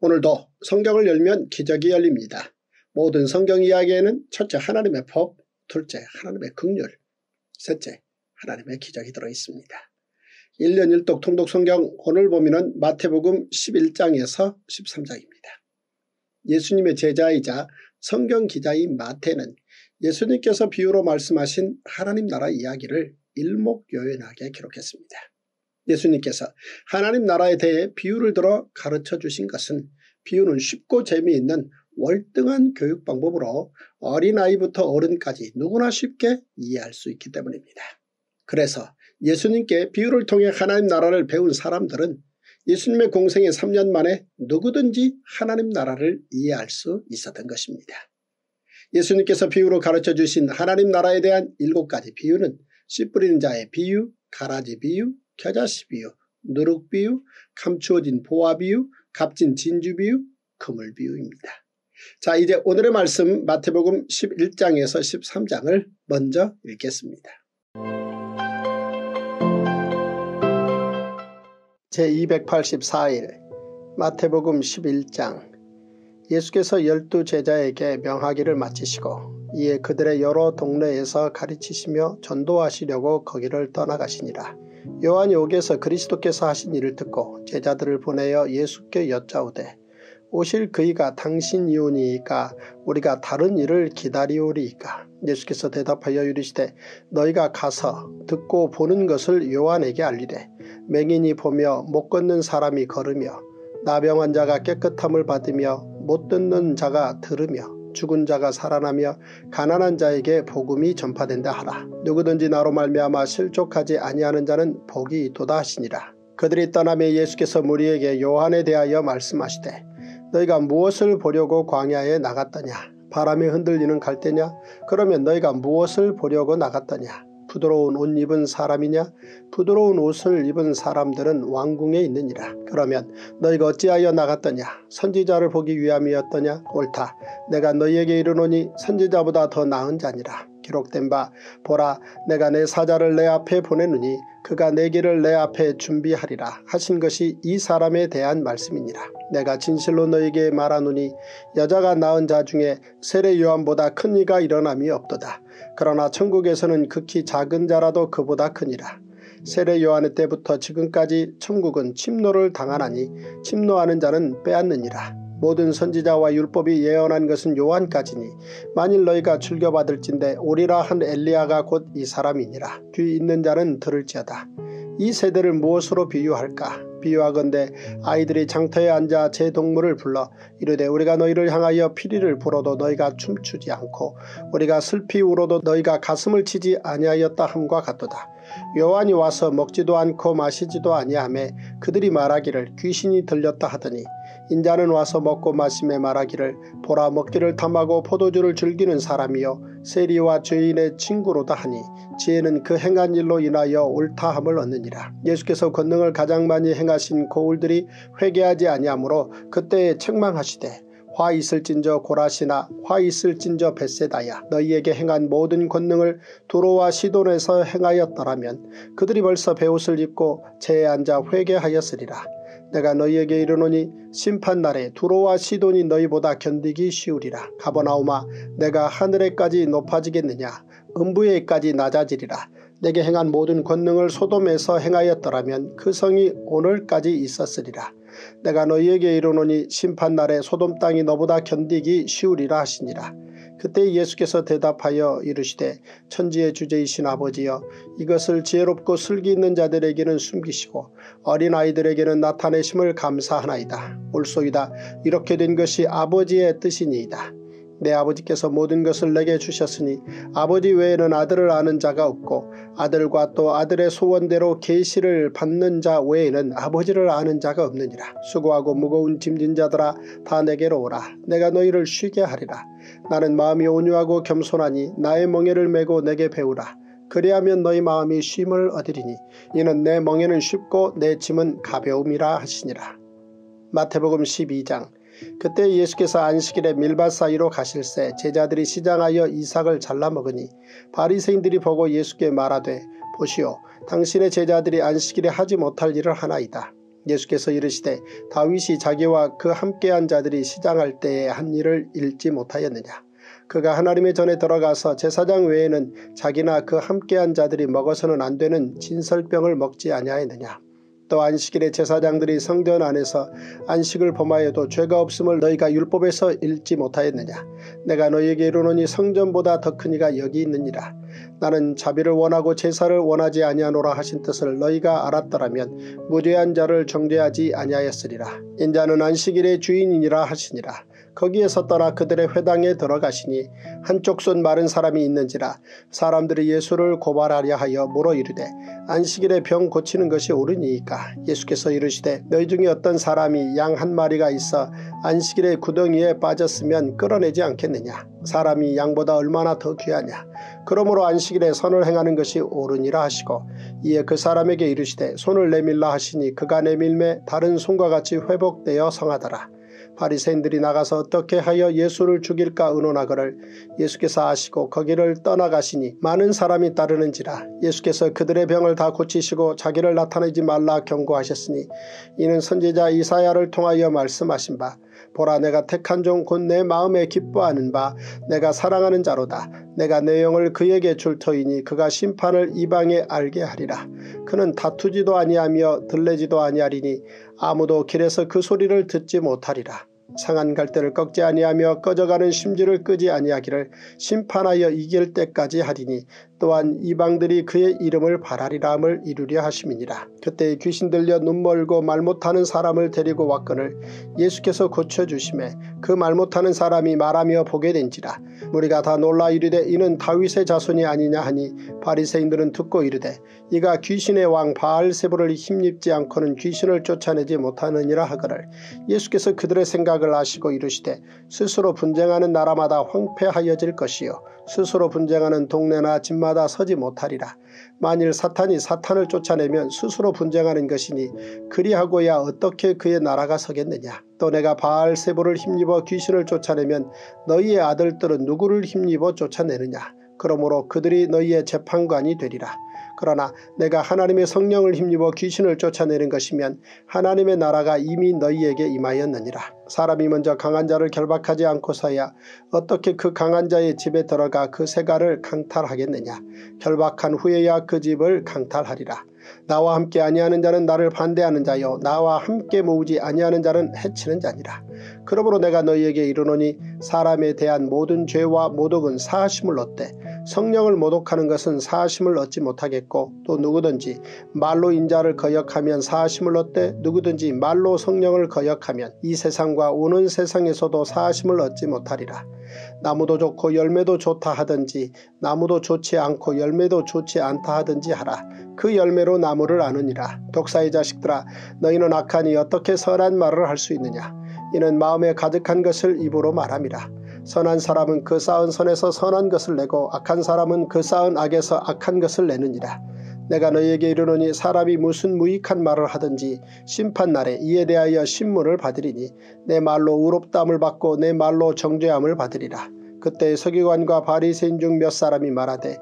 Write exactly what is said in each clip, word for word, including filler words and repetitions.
오늘도 성경을 열면 기적이 열립니다. 모든 성경 이야기에는 첫째 하나님의 법, 둘째 하나님의 긍휼, 셋째 하나님의 기적이 들어있습니다. 일 년 일 독 통독 성경 오늘 보면은 마태복음 십일 장에서 십삼 장입니다. 예수님의 제자이자 성경 기자인 마태는 예수님께서 비유로 말씀하신 하나님 나라 이야기를 일목요연하게 기록했습니다. 예수님께서 하나님 나라에 대해 비유를 들어 가르쳐 주신 것은 비유는 쉽고 재미있는 월등한 교육 방법으로 어린아이부터 어른까지 누구나 쉽게 이해할 수 있기 때문입니다. 그래서 예수님께 비유를 통해 하나님 나라를 배운 사람들은 예수님의 공생의 삼 년 만에 누구든지 하나님 나라를 이해할 수 있었던 것입니다. 예수님께서 비유로 가르쳐 주신 하나님 나라에 대한 일곱 가지 비유는 씨 뿌리는 자의 비유, 가라지 비유, 겨자씨 비유, 누룩 비유, 감추어진 보화 비유, 값진 진주 비유, 그물 비유입니다. 자, 이제 오늘의 말씀 마태복음 십일 장에서 십삼 장을 먼저 읽겠습니다. 제이백팔십사 일 마태복음 십일 장. 예수께서 열두 제자에게 명하기를 마치시고 이에 그들의 여러 동네에서 가르치시며 전도하시려고 거기를 떠나가시니라. 요한이 옥에서 그리스도께서 하신 일을 듣고 제자들을 보내어 예수께 여짜오되 오실 그이가 당신이오니이까 우리가 다른 일을 기다리오리이까. 예수께서 대답하여 이르시되 너희가 가서 듣고 보는 것을 요한에게 알리되 맹인이 보며 못 걷는 사람이 걸으며 나병한 자가 깨끗함을 받으며 못 듣는 자가 들으며 죽은 자가 살아나며 가난한 자에게 복음이 전파된다 하라. 누구든지 나로 말미암아 실족하지 아니하는 자는 복이 있도다 하시니라. 그들이 떠나며 예수께서 무리에게 요한에 대하여 말씀하시되 너희가 무엇을 보려고 광야에 나갔더냐? 바람에 흔들리는 갈대냐? 그러면 너희가 무엇을 보려고 나갔더냐? 부드러운 옷 입은 사람이냐? 부드러운 옷을 입은 사람들은 왕궁에 있느니라. 그러면 너희가 어찌하여 나갔더냐? 선지자를 보기 위함이었더냐? 옳다. 내가 너희에게 이르노니 선지자보다 더 나은 자니라. 기록된 바 보라 내가 내 사자를 내 앞에 보내느니 그가 내 길을 내 앞에 준비하리라 하신 것이 이 사람에 대한 말씀이니라. 내가 진실로 너희에게 말하노니 여자가 낳은 자 중에 세례 요한보다 큰 이가 일어남이 없도다. 그러나 천국에서는 극히 작은 자라도 그보다 크니라. 세례 요한의 때부터 지금까지 천국은 침노를 당하나니 침노하는 자는 빼앗느니라. 모든 선지자와 율법이 예언한 것은 요한까지니 만일 너희가 즐겨받을진대 오리라 한 엘리야가 곧 이 사람이니라. 귀 있는 자는 들을지어다. 이 세대를 무엇으로 비유할까? 비유하건대 아이들이 장터에 앉아 제 동물을 불러 이르되 우리가 너희를 향하여 피리를 불어도 너희가 춤추지 않고 우리가 슬피 울어도 너희가 가슴을 치지 아니하였다 함과 같도다. 요한이 와서 먹지도 않고 마시지도 아니하며 그들이 말하기를 귀신이 들렸다 하더니 인자는 와서 먹고 마시며 말하기를 보라 먹기를 탐하고 포도주를 즐기는 사람이요 세리와 죄인의 친구로다 하니 지혜는 그 행한 일로 인하여 옳다함을 얻느니라. 예수께서 권능을 가장 많이 행하신 고울들이 회개하지 아니하므로 그때에 책망하시되 화 있을진저 고라시나 화 있을진저 벳세다야. 너희에게 행한 모든 권능을 두로와 시돈에서 행하였더라면 그들이 벌써 베옷을 입고 재에 앉아 회개하였으리라. 내가 너희에게 이르노니 심판날에 두로와 시돈이 너희보다 견디기 쉬우리라. 가버나움아 내가 하늘에까지 높아지겠느냐? 음부에까지 낮아지리라. 내게 행한 모든 권능을 소돔에서 행하였더라면 그 성이 오늘까지 있었으리라. 내가 너희에게 이르노니 심판날에 소돔 땅이 너보다 견디기 쉬우리라 하시니라. 그때 예수께서 대답하여 이르시되 천지의 주제이신 아버지여 이것을 지혜롭고 슬기 있는 자들에게는 숨기시고 어린아이들에게는 나타내심을 감사하나이다. 옳소이다. 이렇게 된 것이 아버지의 뜻이니이다. 내 아버지께서 모든 것을 내게 주셨으니 아버지 외에는 아들을 아는 자가 없고 아들과 또 아들의 소원대로 계시를 받는 자 외에는 아버지를 아는 자가 없느니라. 수고하고 무거운 짐진 자들아 다 내게로 오라. 내가 너희를 쉬게 하리라. 나는 마음이 온유하고 겸손하니 나의 멍에를 메고 내게 배우라. 그리하면 너희 마음이 쉼을 얻으리니 이는 내 멍에는 쉽고 내 짐은 가벼움이라 하시니라. 마태복음 십이 장. 그때 예수께서 안식일에 밀밭 사이로 가실새 제자들이 시장하여 이삭을 잘라 먹으니 바리새인들이 보고 예수께 말하되 보시오 당신의 제자들이 안식일에 하지 못할 일을 하나이다. 예수께서 이르시되 다윗이 자기와 그 함께한 자들이 시장할 때에 한 일을 읽지 못하였느냐. 그가 하나님의 전에 들어가서 제사장 외에는 자기나 그 함께한 자들이 먹어서는 안 되는 진설병을 먹지 아니하였느냐. 또 안식일에 제사장들이 성전 안에서 안식을 범하여도 죄가 없음을 너희가 율법에서 읽지 못하였느냐. 내가 너희에게 이르노니 성전보다 더 큰 이가 여기 있느니라. 나는 자비를 원하고 제사를 원하지 아니하노라 하신 뜻을 너희가 알았더라면 무죄한 자를 정죄하지 아니하였으리라. 인자는 안식일의 주인이니라 하시니라. 거기에서 떠나 그들의 회당에 들어가시니 한쪽 손 마른 사람이 있는지라. 사람들이 예수를 고발하려 하여 물어 이르되 안식일에 병 고치는 것이 옳으니이까. 예수께서 이르시되 너희 중에 어떤 사람이 양 한 마리가 있어 안식일에 구덩이에 빠졌으면 끌어내지 않겠느냐. 사람이 양보다 얼마나 더 귀하냐. 그러므로 안식일에 선을 행하는 것이 옳으니라 하시고 이에 그 사람에게 이르시되 손을 내밀라 하시니 그가 내밀매 다른 손과 같이 회복되어 성하더라. 바리새인들이 나가서 어떻게 하여 예수를 죽일까 의논하거늘 예수께서 아시고 거기를 떠나가시니 많은 사람이 따르는지라. 예수께서 그들의 병을 다 고치시고 자기를 나타내지 말라 경고하셨으니 이는 선지자 이사야를 통하여 말씀하신 바 보라 내가 택한 종 곧 내 마음에 기뻐하는 바 내가 사랑하는 자로다. 내가 내 영을 그에게 줄 터이니 그가 심판을 이방에 알게 하리라. 그는 다투지도 아니하며 들레지도 아니하리니 아무도 길에서 그 소리를 듣지 못하리라. 상한 갈대를 꺾지 아니하며 꺼져가는 심지를 끄지 아니하기를 심판하여 이길 때까지 하리니 또한 이방들이 그의 이름을 바라리라 함을 이루려 하심이니라. 그때 귀신 들려 눈 멀고 말 못하는 사람을 데리고 왔거늘 예수께서 고쳐주심에 그 말 못하는 사람이 말하며 보게 된지라. 무리가 다 놀라 이르되 이는 다윗의 자손이 아니냐 하니 바리새인들은 듣고 이르되 이가 귀신의 왕 바알세불을 힘입지 않고는 귀신을 쫓아내지 못하느니라 하거늘 예수께서 그들의 생각을 아시고 이르시되 스스로 분쟁하는 나라마다 황폐하여질 것이요 스스로 분쟁하는 동네나 집마다 서지 못하리라. 만일 사탄이 사탄을 쫓아내면 스스로 분쟁하는 것이니 그리하고야 어떻게 그의 나라가 서겠느냐. 또 내가 바알세불을 힘입어 귀신을 쫓아내면 너희의 아들들은 누구를 힘입어 쫓아내느냐. 그러므로 그들이 너희의 재판관이 되리라. 그러나 내가 하나님의 성령을 힘입어 귀신을 쫓아내는 것이면 하나님의 나라가 이미 너희에게 임하였느니라. 사람이 먼저 강한 자를 결박하지 않고서야 어떻게 그 강한 자의 집에 들어가 그 세가를 강탈하겠느냐. 결박한 후에야 그 집을 강탈하리라. 나와 함께 아니하는 자는 나를 반대하는 자요 나와 함께 모으지 아니하는 자는 해치는 자니라. 그러므로 내가 너희에게 이르노니 사람에 대한 모든 죄와 모독은 사하심을 얻되 성령을 모독하는 것은 사하심을 얻지 못하겠고 또 누구든지 말로 인자를 거역하면 사하심을 얻되 누구든지 말로 성령을 거역하면 이 세상과 오는 세상에서도 사하심을 얻지 못하리라. 나무도 좋고 열매도 좋다 하든지 나무도 좋지 않고 열매도 좋지 않다 하든지 하라. 그 열매로 나무를 아느니라. 독사의 자식들아 너희는 악하니 어떻게 선한 말을 할 수 있느냐. 이는 마음에 가득한 것을 입으로 말함이라. 선한 사람은 그 쌓은 선에서 선한 것을 내고 악한 사람은 그 쌓은 악에서 악한 것을 내느니라. 내가 너희에게 이르노니 사람이 무슨 무익한 말을 하든지 심판날에 이에 대하여 신문을 받으리니 내 말로 의롭다함을 받고 내 말로 정죄함을 받으리라. 그때 서기관과 바리새인 중 몇 사람이 말하되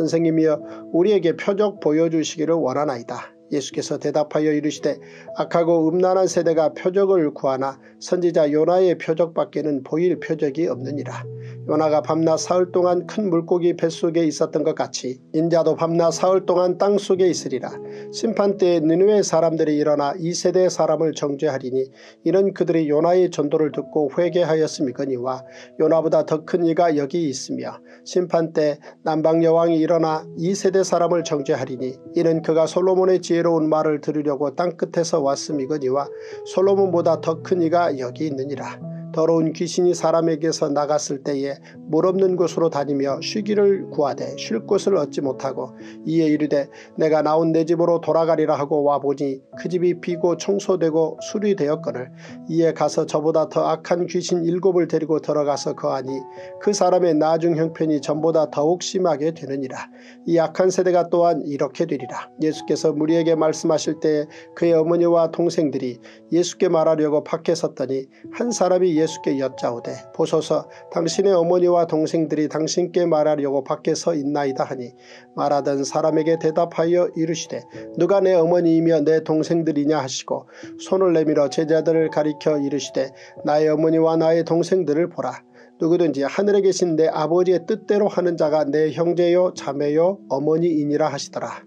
선생님이여 우리에게 표적 보여주시기를 원하나이다. 예수께서 대답하여 이르시되 악하고 음란한 세대가 표적을 구하나 선지자 요나의 표적밖에는 보일 표적이 없느니라. 요나가 밤낮 사흘 동안 큰 물고기 뱃속에 있었던 것 같이 인자도 밤낮 사흘 동안 땅속에 있으리라. 심판때에 느느웨 사람들이 일어나 이 세대의 사람을 정죄하리니 이는 그들이 요나의 전도를 듣고 회개하였음이거니와 요나보다 더 큰 이가 여기 있으며 심판때 남방여왕이 일어나 이 세대 사람을 정죄하리니 이는 그가 솔로몬의 지혜로운 말을 들으려고 땅끝에서 왔음이거니와 솔로몬보다 더 큰 이가 여기 있느니라. 더러운 귀신이 사람에게서 나갔을 때에 물 없는 곳으로 다니며 쉬기를 구하되 쉴 곳을 얻지 못하고 이에 이르되 내가 나온 내 집으로 돌아가리라 하고 와보니 그 집이 비고 청소되고 수리되었거늘 이에 가서 저보다 더 악한 귀신 일곱을 데리고 들어가서 거하니 그 사람의 나중 형편이 전보다 더욱 심하게 되느니라. 이 악한 세대가 또한 이렇게 되리라. 예수께서 무리에게 말씀하실 때에 그의 어머니와 동생들이 예수께 말하려고 밖에 섰더니 한 사람이 제자들이 예수께 여짜오되 보소서 당신의 어머니와 동생들이 당신께 말하려고 밖에 서 있나이다 하니 말하던 사람에게 대답하여 이르시되 누가 내 어머니이며 내 동생들이냐 하시고 손을 내밀어 제자들을 가리켜 이르시되 나의 어머니와 나의 동생들을 보라. 누구든지 하늘에 계신 내 아버지의 뜻대로 하는 자가 내 형제요 자매요 어머니이니라 하시더라.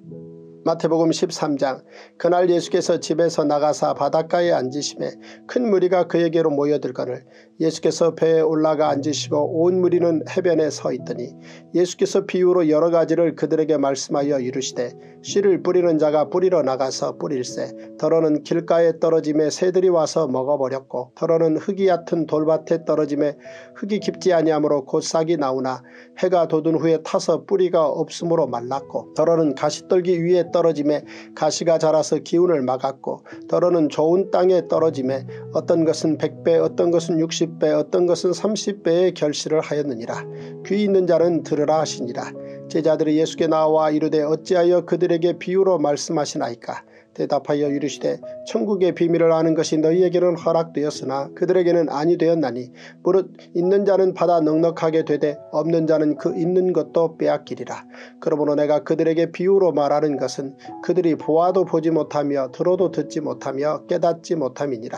마태복음 십삼 장. 그날 예수께서 집에서 나가사 바닷가에 앉으심에 큰 무리가 그에게로 모여들거늘 예수께서 배에 올라가 앉으시고 온 무리는 해변에 서 있더니 예수께서 비유로 여러 가지를 그들에게 말씀하여 이르시되 씨를 뿌리는 자가 뿌리러 나가서 뿌릴새 더러는 길가에 떨어짐에 새들이 와서 먹어버렸고 더러는 흙이 얕은 돌밭에 떨어짐에 흙이 깊지 아니하므로 곧 싹이 나오나 해가 돋은 후에 타서 뿌리가 없으므로 말랐고 더러는 가시떨기 위에 떨어짐에 가시가 자라서 기운을 막았고 더러는 좋은 땅에 떨어짐에 어떤 것은 백 배 어떤 것은 육십 배 어떤 것은 삼십 배의 결실을 하였느니라. 귀 있는 자는 들으라 하시니라. 제자들이 예수께 나와 이르되 어찌하여 그들에게 비유로 말씀하시나이까. 대답하여 이르시되 천국의 비밀을 아는 것이 너희에게는 허락되었으나 그들에게는 아니 되었나니 무릇 있는 자는 받아 넉넉하게 되되 없는 자는 그 있는 것도 빼앗기리라. 그러므로 내가 그들에게 비유로 말하는 것은 그들이 보아도 보지 못하며 들어도 듣지 못하며 깨닫지 못함이니라.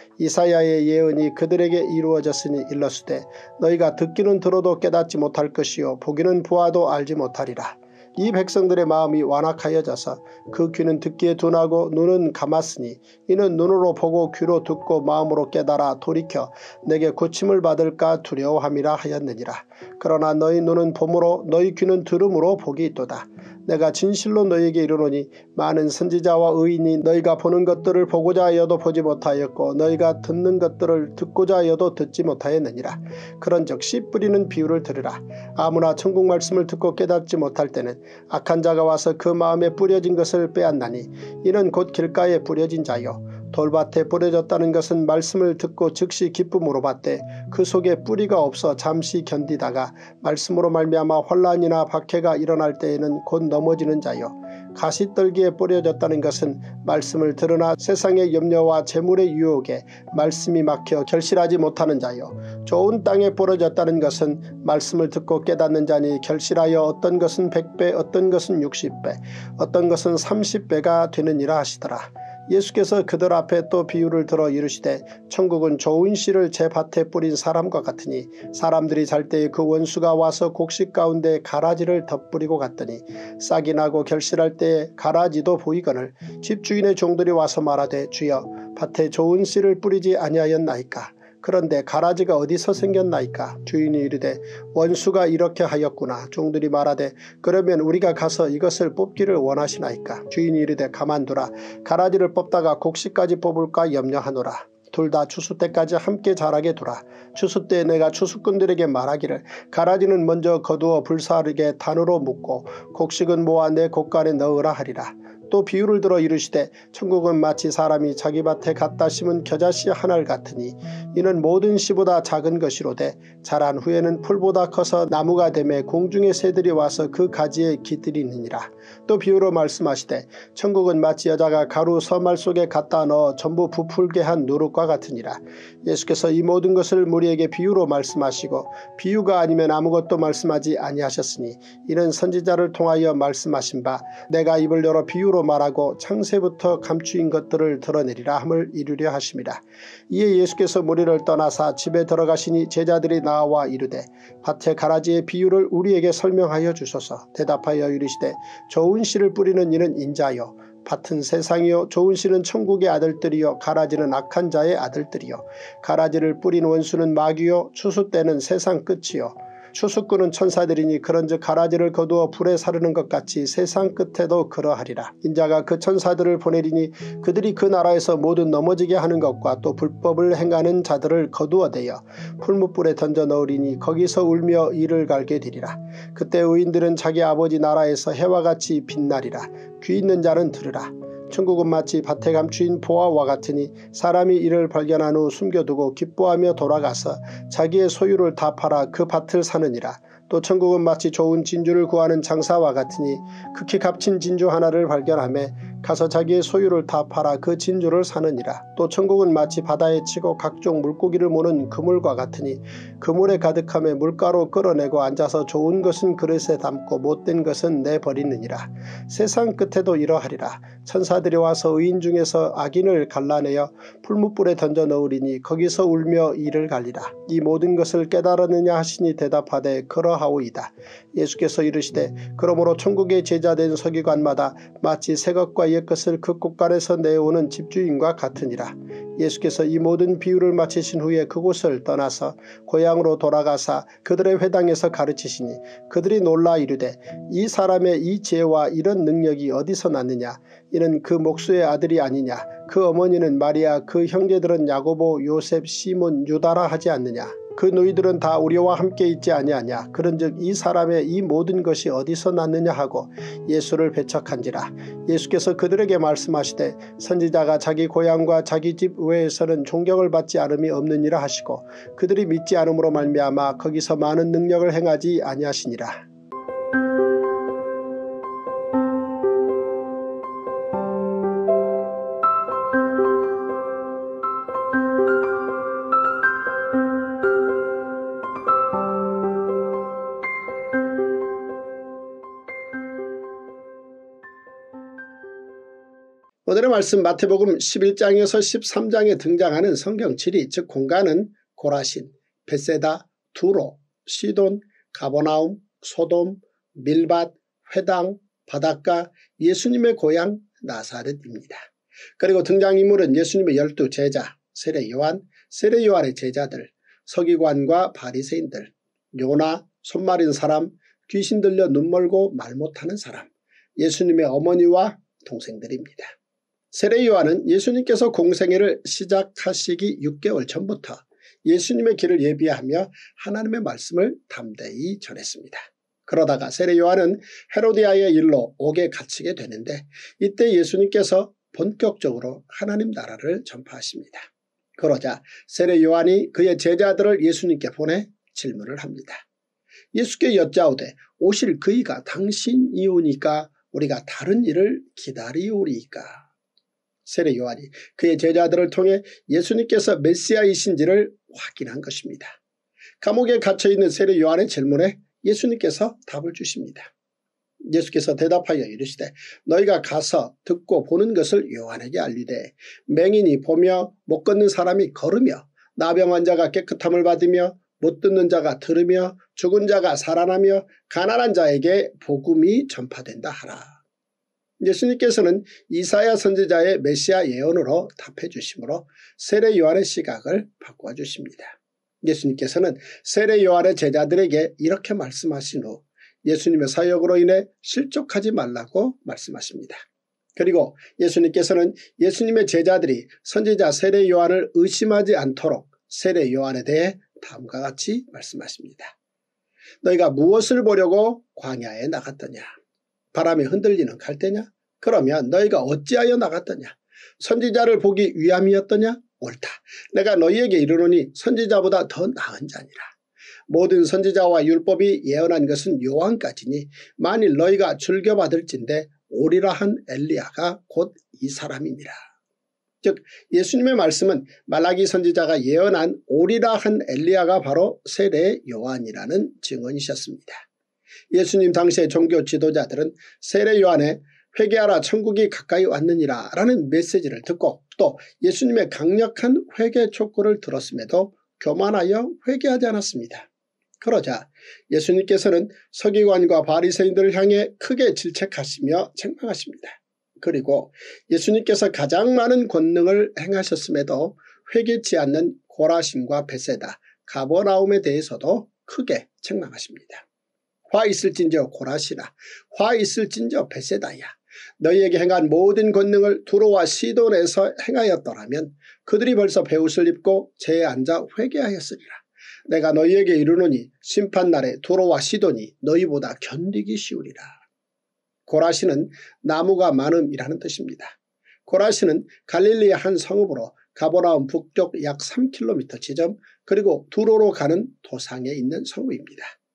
이사야의 예언이 그들에게 이루어졌으니 일러스되 너희가 듣기는 들어도 깨닫지 못할 것이요 보기는 보아도 알지 못하리라. 이 백성들의 마음이 완악하여져서 그 귀는 듣기에 둔하고 눈은 감았으니 이는 눈으로 보고 귀로 듣고 마음으로 깨달아 돌이켜 내게 고침을 받을까 두려워함이라 하였느니라. 그러나 너희 눈은 봄으로 너희 귀는 들음으로 복이 있도다. 내가 진실로 너희에게 이르노니 많은 선지자와 의인이 너희가 보는 것들을 보고자 하여도 보지 못하였고 너희가 듣는 것들을 듣고자 하여도 듣지 못하였느니라. 그런즉 씨 뿌리는 비유를 들으라. 아무나 천국 말씀을 듣고 깨닫지 못할 때는 악한 자가 와서 그 마음에 뿌려진 것을 빼앗나니 이는 곧 길가에 뿌려진 자요 돌밭에 뿌려졌다는 것은 말씀을 듣고 즉시 기쁨으로 받되 그 속에 뿌리가 없어 잠시 견디다가 말씀으로 말미암아 환난이나 박해가 일어날 때에는 곧 넘어지는 자요 가시떨기에 뿌려졌다는 것은 말씀을 들으나 세상의 염려와 재물의 유혹에 말씀이 막혀 결실하지 못하는 자요 좋은 땅에 뿌려졌다는 것은 말씀을 듣고 깨닫는 자니 결실하여 어떤 것은 백 배 어떤 것은 육십 배 어떤 것은 삼십 배가 되느니라 하시더라. 예수께서 그들 앞에 또 비유를 들어 이르시되 천국은 좋은 씨를 제 밭에 뿌린 사람과 같으니 사람들이 잘 때에 그 원수가 와서 곡식 가운데 가라지를 덧뿌리고 갔더니 싹이 나고 결실할 때에 가라지도 보이거늘 집주인의 종들이 와서 말하되 주여 밭에 좋은 씨를 뿌리지 아니하였나이까. 그런데 가라지가 어디서 생겼나이까. 주인이 이르되 원수가 이렇게 하였구나. 종들이 말하되 그러면 우리가 가서 이것을 뽑기를 원하시나이까. 주인이 이르되 가만두라. 가라지를 뽑다가 곡식까지 뽑을까 염려하노라. 둘 다 추수 때까지 함께 자라게 두라. 추수 때에 내가 추수꾼들에게 말하기를 가라지는 먼저 거두어 불사르게 단으로 묶고 곡식은 모아 내 곡간에 넣으라 하리라. 또 비유를 들어 이르시되 천국은 마치 사람이 자기 밭에 갖다 심은 겨자씨 하나를 같으니 이는 모든 씨보다 작은 것이로되 자란 후에는 풀보다 커서 나무가 되매 공중의 새들이 와서 그 가지에 깃들이느니라. 또 비유로 말씀하시되 천국은 마치 여자가 가루 서말 속에 갖다 넣어 전부 부풀게 한 누룩과 같으니라. 예수께서 이 모든 것을 무리에게 비유로 말씀하시고 비유가 아니면 아무것도 말씀하지 아니하셨으니 이는 선지자를 통하여 말씀하신 바 내가 입을 열어 비유로 말하고 창세부터 감추인 것들을 드러내리라 함을 이루려 하심이라. 이에 예수께서 무리를 떠나사 집에 들어가시니 제자들이 나와 이르되 밭의 가라지의 비유를 우리에게 설명하여 주소서. 대답하여 이르시되 좋은 씨를 뿌리는 이는 인자요 밭은 세상이요 좋은 씨는 천국의 아들들이요 가라지는 악한 자의 아들들이요 가라지를 뿌린 원수는 마귀요 추수 때는 세상 끝이요 추수꾼은 천사들이니 그런즉 가라지를 거두어 불에 사르는 것 같이 세상 끝에도 그러하리라. 인자가 그 천사들을 보내리니 그들이 그 나라에서 모두 넘어지게 하는 것과 또 불법을 행하는 자들을 거두어내어 풀무불에 던져 넣으리니 거기서 울며 이를 갈게 되리라. 그때 의인들은 자기 아버지 나라에서 해와 같이 빛나리라. 귀 있는 자는 들으라. 천국은 마치 밭에 감추인 보화와 같으니 사람이 이를 발견한 후 숨겨두고 기뻐하며 돌아가서 자기의 소유를 다 팔아 그 밭을 사느니라. 또 천국은 마치 좋은 진주를 구하는 장사와 같으니 극히 값진 진주 하나를 발견하며 가서 자기의 소유를 다 팔아 그 진주를 사느니라. 또 천국은 마치 바다에 치고 각종 물고기를 모는 그물과 같으니 그물에 가득함에 물가로 끌어내고 앉아서 좋은 것은 그릇에 담고 못된 것은 내버리느니라. 세상 끝에도 이러하리라. 천사들이 와서 의인 중에서 악인을 갈라내어 풀무불에 던져 넣으리니 거기서 울며 이를 갈리라. 이 모든 것을 깨달았느냐 하시니 대답하되 그러하오이다. 예수께서 이르시되 그러므로 천국의 제자된 서기관마다 마치 새것과 옛것을 그 곳간에서 내오는 집주인과 같으니라. 예수께서 이 모든 비유를 마치신 후에 그곳을 떠나서 고향으로 돌아가사 그들의 회당에서 가르치시니 그들이 놀라 이르되 이 사람의 이 지혜와 이런 능력이 어디서 났느냐. 이는 그 목수의 아들이 아니냐. 그 어머니는 마리아, 그 형제들은 야고보, 요셉, 시몬, 유다라 하지 않느냐. 그 너희들은 다 우리와 함께 있지 아니하냐. 그런즉 이 사람의 이 모든 것이 어디서 났느냐 하고 예수를 배척한지라. 예수께서 그들에게 말씀하시되 선지자가 자기 고향과 자기 집 외에서는 존경을 받지 않음이 없느니라 하시고 그들이 믿지 않음으로 말미암아 거기서 많은 능력을 행하지 아니하시니라. 오늘의 말씀 마태복음 십일 장에서 십삼 장에 등장하는 성경 지리 즉 공간은 고라신, 벳세다, 두로, 시돈, 가버나움, 소돔, 밀밭, 회당, 바닷가, 예수님의 고향 나사렛입니다. 그리고 등장인물은 예수님의 열두 제자, 세례 요한, 세례 요한의 제자들, 서기관과 바리새인들, 요나, 손마린 사람, 귀신 들려 눈 멀고 말 못하는 사람, 예수님의 어머니와 동생들입니다. 세례 요한은 예수님께서 공생애를 시작하시기 육 개월 전부터 예수님의 길을 예비하며 하나님의 말씀을 담대히 전했습니다. 그러다가 세례 요한은 헤로디아의 일로 옥에 갇히게 되는데 이때 예수님께서 본격적으로 하나님 나라를 전파하십니다. 그러자 세례 요한이 그의 제자들을 예수님께 보내 질문을 합니다. 예수께 여짜오되 오실 그이가 당신이오니까 우리가 다른 일을 기다리오리이까. 세례 요한이 그의 제자들을 통해 예수님께서 메시아이신지를 확인한 것입니다. 감옥에 갇혀있는 세례 요한의 질문에 예수님께서 답을 주십니다. 예수께서 대답하여 이르시되 너희가 가서 듣고 보는 것을 요한에게 알리되 맹인이 보며 못 걷는 사람이 걸으며 나병 환자가 깨끗함을 받으며 못 듣는 자가 들으며 죽은 자가 살아나며 가난한 자에게 복음이 전파된다 하라. 예수님께서는 이사야 선지자의 메시아 예언으로 답해 주시므로 세례 요한의 시각을 바꿔 주십니다. 예수님께서는 세례 요한의 제자들에게 이렇게 말씀하신 후 예수님의 사역으로 인해 실족하지 말라고 말씀하십니다. 그리고 예수님께서는 예수님의 제자들이 선지자 세례 요한을 의심하지 않도록 세례 요한에 대해 다음과 같이 말씀하십니다. 너희가 무엇을 보려고 광야에 나갔더냐? 바람에 흔들리는 갈대냐? 그러면 너희가 어찌하여 나갔더냐? 선지자를 보기 위함이었더냐? 옳다. 내가 너희에게 이르노니 선지자보다 더 나은 자니라. 모든 선지자와 율법이 예언한 것은 요한까지니 만일 너희가 즐겨받을진대 오리라 한 엘리야가 곧 이 사람이니라. 즉 예수님의 말씀은 말라기 선지자가 예언한 오리라 한 엘리야가 바로 세례 요한이라는 증언이셨습니다. 예수님 당시의 종교 지도자들은 세례 요한의 회개하라 천국이 가까이 왔느니라 라는 메시지를 듣고 또 예수님의 강력한 회개 촉구를 들었음에도 교만하여 회개하지 않았습니다. 그러자 예수님께서는 서기관과 바리새인들을 향해 크게 질책하시며 책망하십니다. 그리고 예수님께서 가장 많은 권능을 행하셨음에도 회개치 않는 고라신과 벳세다, 가버나움에 대해서도 크게 책망하십니다. 화 있을진저 고라시나 화 있을진저 벳세다야. 너희에게 행한 모든 권능을 두로와 시돈에서 행하였더라면 그들이 벌써 베옷을 입고 재에 앉아 회개하였으리라. 내가 너희에게 이르노니 심판날에 두로와 시돈이 너희보다 견디기 쉬우리라. 고라시는 나무가 많음이라는 뜻입니다. 고라시는 갈릴리의 한 성읍으로 가버나움 북쪽 약 삼 킬로미터 지점 그리고 두로로 가는 도상에 있는 성읍입니다.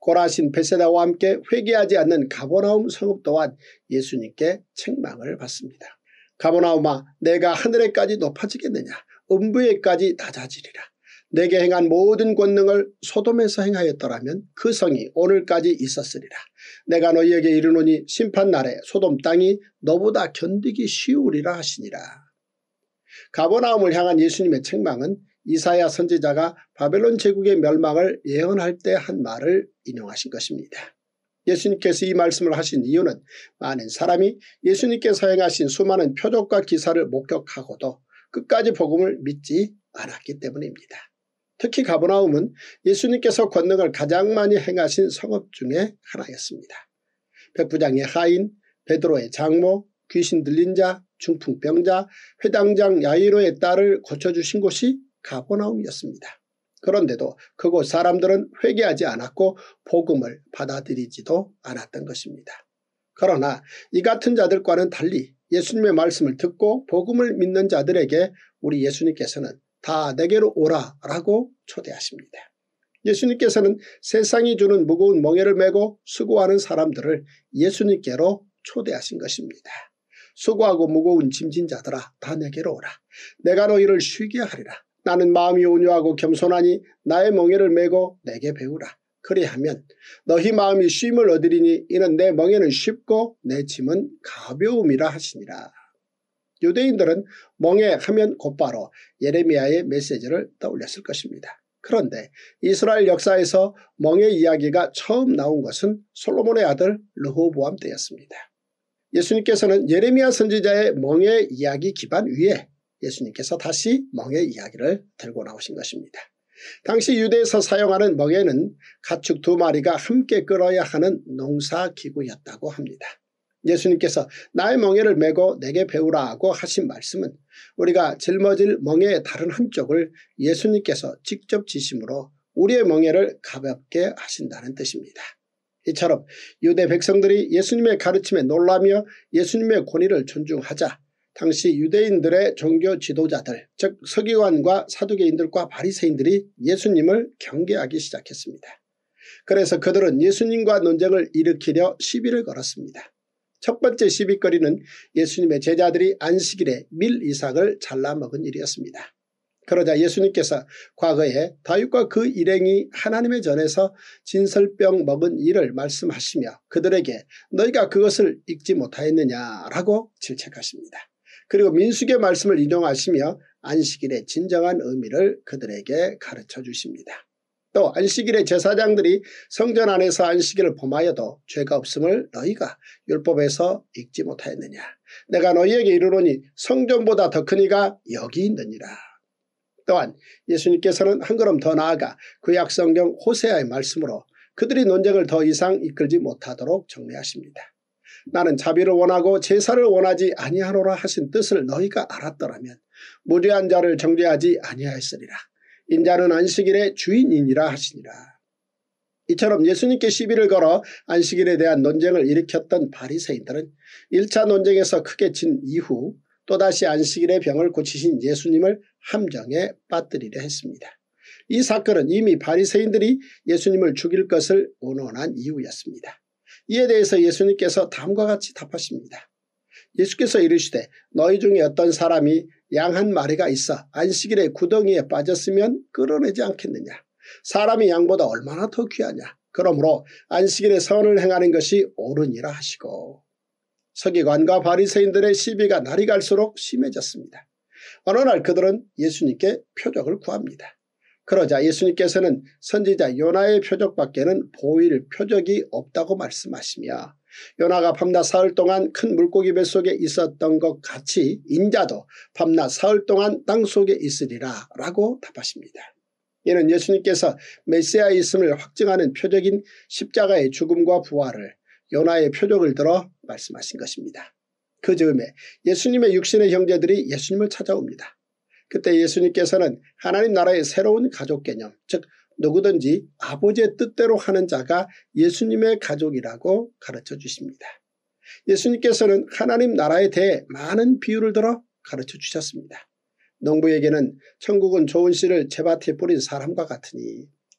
고라신 베세다와 함께 회개하지 않는 가버나움 성읍 또한 예수님께 책망을 받습니다. 가버나움아, 내가 하늘에까지 높아지겠느냐? 음부에까지 낮아지리라. 내게 행한 모든 권능을 소돔에서 행하였더라면 그 성이 오늘까지 있었으리라. 내가 너희에게 이르노니 심판날에 소돔 땅이 너보다 견디기 쉬우리라 하시니라. 가버나움을 향한 예수님의 책망은 이사야 선지자가 바벨론 제국의 멸망을 예언할 때 한 말을 인용하신 것입니다. 예수님께서 이 말씀을 하신 이유는 많은 사람이 예수님께서 행하신 수많은 표적과 기사를 목격하고도 끝까지 복음을 믿지 않았기 때문입니다. 특히 가버나움은 예수님께서 권능을 가장 많이 행하신 성읍 중에 하나였습니다. 백부장의 하인, 베드로의 장모, 귀신 들린 자, 중풍병자, 회당장 야이로의 딸을 고쳐주신 곳이 가버나움이었습니다. 그런데도 그곳 사람들은 회개하지 않았고 복음을 받아들이지도 않았던 것입니다. 그러나 이 같은 자들과는 달리 예수님의 말씀을 듣고 복음을 믿는 자들에게 우리 예수님께서는 다 내게로 오라 라고 초대하십니다. 예수님께서는 세상이 주는 무거운 멍에를 메고 수고하는 사람들을 예수님께로 초대하신 것입니다. 수고하고 무거운 짐진 자들아, 다 내게로 오라. 내가 너희를 쉬게 하리라. 나는 마음이 온유하고 겸손하니 나의 멍에를 메고 내게 배우라. 그리하면 너희 마음이 쉼을 얻으리니 이는 내 멍에는 쉽고 내 짐은 가벼움이라 하시니라. 유대인들은 멍에 하면 곧바로 예레미야의 메시지를 떠올렸을 것입니다. 그런데 이스라엘 역사에서 멍에 이야기가 처음 나온 것은 솔로몬의 아들 르호보암 때였습니다. 예수님께서는 예레미야 선지자의 멍에 이야기 기반 위에 예수님께서 다시 멍에 이야기를 들고 나오신 것입니다. 당시 유대에서 사용하는 멍에는 가축 두 마리가 함께 끌어야 하는 농사기구였다고 합니다. 예수님께서 나의 멍에를 메고 내게 배우라고 하신 말씀은 우리가 짊어질 멍에의 다른 한쪽을 예수님께서 직접 지심으로 우리의 멍에를 가볍게 하신다는 뜻입니다. 이처럼 유대 백성들이 예수님의 가르침에 놀라며 예수님의 권위를 존중하자 당시 유대인들의 종교 지도자들, 즉 서기관과 사두개인들과 바리새인들이 예수님을 경계하기 시작했습니다. 그래서 그들은 예수님과 논쟁을 일으키려 시비를 걸었습니다. 첫 번째 시비거리는 예수님의 제자들이 안식일에 밀 이삭을 잘라먹은 일이었습니다. 그러자 예수님께서 과거에 다윗과 그 일행이 하나님의 전에서 진설병 먹은 일을 말씀하시며 그들에게 너희가 그것을 읽지 못하였느냐라고 질책하십니다. 그리고 민수기의 말씀을 인용하시며 안식일의 진정한 의미를 그들에게 가르쳐 주십니다. 또 안식일의 제사장들이 성전 안에서 안식일을 범하여도 죄가 없음을 너희가 율법에서 읽지 못하였느냐. 내가 너희에게 이르노니 성전보다 더 큰 이가 여기 있느니라. 또한 예수님께서는 한 걸음 더 나아가 구약성경 호세아의 말씀으로 그들이 논쟁을 더 이상 이끌지 못하도록 정리하십니다. 나는 자비를 원하고 제사를 원하지 아니하노라 하신 뜻을 너희가 알았더라면 무죄한 자를 정죄하지 아니하였으리라. 인자는 안식일의 주인이니라 하시니라. 이처럼 예수님께 시비를 걸어 안식일에 대한 논쟁을 일으켰던 바리새인들은 일 차 논쟁에서 크게 진 이후 또다시 안식일의 병을 고치신 예수님을 함정에 빠뜨리려 했습니다. 이 사건은 이미 바리새인들이 예수님을 죽일 것을 의논한 이유였습니다. 이에 대해서 예수님께서 다음과 같이 답하십니다. 예수께서 이르시되 너희 중에 어떤 사람이 양 한 마리가 있어 안식일에 구덩이에 빠졌으면 끌어내지 않겠느냐. 사람이 양보다 얼마나 더 귀하냐. 그러므로 안식일에 선을 행하는 것이 옳으니라 하시고 서기관과 바리새인들의 시비가 날이 갈수록 심해졌습니다. 어느 날 그들은 예수님께 표적을 구합니다. 그러자 예수님께서는 선지자 요나의 표적밖에는 보일 표적이 없다고 말씀하시며 요나가 밤낮 사흘 동안 큰 물고기 뱃속에 있었던 것 같이 인자도 밤낮 사흘 동안 땅속에 있으리라 라고 답하십니다. 이는 예수님께서 메시아의 있음을 확증하는 표적인 십자가의 죽음과 부활을 요나의 표적을 들어 말씀하신 것입니다. 그 즈음에 예수님의 육신의 형제들이 예수님을 찾아옵니다. 그때 예수님께서는 하나님 나라의 새로운 가족 개념, 즉 누구든지 아버지의 뜻대로 하는 자가 예수님의 가족이라고 가르쳐 주십니다. 예수님께서는 하나님 나라에 대해 많은 비유를 들어 가르쳐 주셨습니다. 농부에게는 천국은 좋은 씨를 제밭에 뿌린 사람과 같으니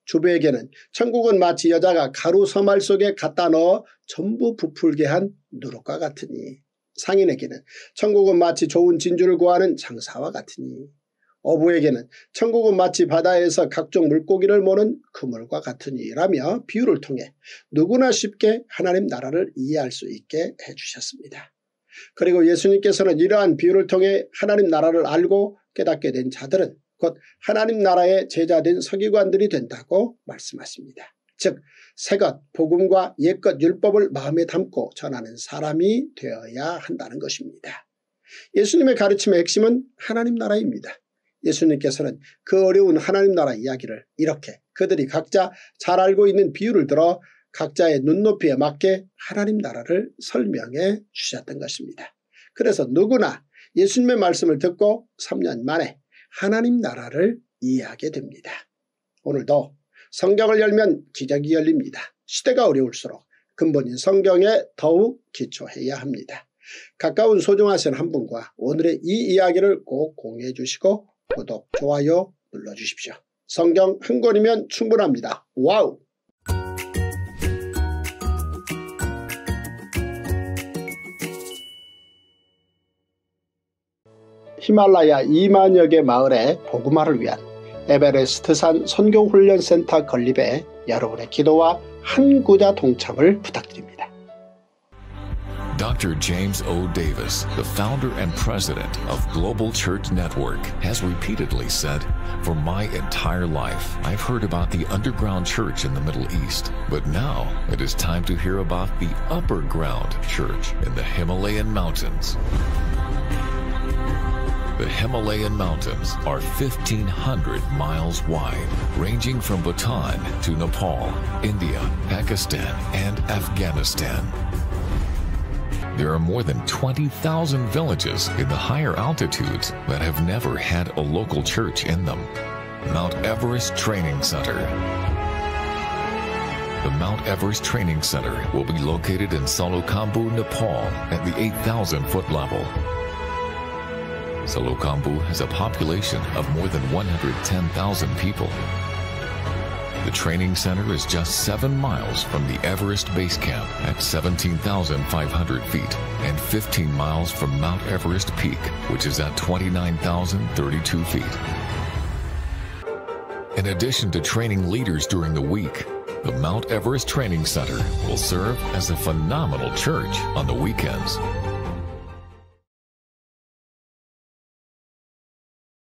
주부에게는 천국은 마치 여자가 가루 서말 속에 갖다 넣어 전부 부풀게 한 누룩과 같으니, 상인에게는 천국은 마치 좋은 진주를 구하는 장사와 같으니, 어부에게는 천국은 마치 바다에서 각종 물고기를 모는 그물과 같으니 라며 비유를 통해 누구나 쉽게 하나님 나라를 이해할 수 있게 해주셨습니다. 그리고 예수님께서는 이러한 비유를 통해 하나님 나라를 알고 깨닫게 된 자들은 곧 하나님 나라의 제자된 서기관들이 된다고 말씀하십니다. 즉 새것 복음과 옛것 율법을 마음에 담고 전하는 사람이 되어야 한다는 것입니다. 예수님의 가르침의 핵심은 하나님 나라입니다. 예수님께서는 그 어려운 하나님 나라 이야기를 이렇게 그들이 각자 잘 알고 있는 비유를 들어 각자의 눈높이에 맞게 하나님 나라를 설명해 주셨던 것입니다. 그래서 누구나 예수님의 말씀을 듣고 삼 년 만에 하나님 나라를 이해하게 됩니다. 오늘도 성경을 열면 기적이 열립니다. 시대가 어려울수록 근본인 성경에 더욱 기초해야 합니다. 가까운 소중하신 한 분과 오늘의 이 이야기를 꼭 공유해 주시고 구독, 좋아요 눌러주십시오. 성경 한 권이면 충분합니다. 와우! 히말라야 이만여 개 마을의 복음화를 위한 에베레스트산 선교훈련센터 건립에 여러분의 기도와 한 구자 동참을 부탁드립니다. Doctor James O. Davis, the founder and president of Global Church Network, has repeatedly said, "For my entire life, I've heard about the underground church in the Middle East, but now it is time to hear about the upper ground church in the Himalayan mountains." The Himalayan mountains are fifteen hundred miles wide, ranging from Bhutan to Nepal, India, Pakistan, and Afghanistan. There are more than twenty thousand villages in the higher altitudes that have never had a local church in them. Mount Everest Training Center. The Mount Everest Training Center will be located in Salokambu, Nepal at the eight thousand foot level. Salokambu has a population of more than one hundred ten thousand people. The training center is just seven miles from the Everest Base Camp at seventeen thousand five hundred feet and fifteen miles from Mount Everest Peak, which is at twenty-nine thousand thirty-two feet. In addition to training leaders during the week, the Mount Everest Training Center will serve as a phenomenal church on the weekends.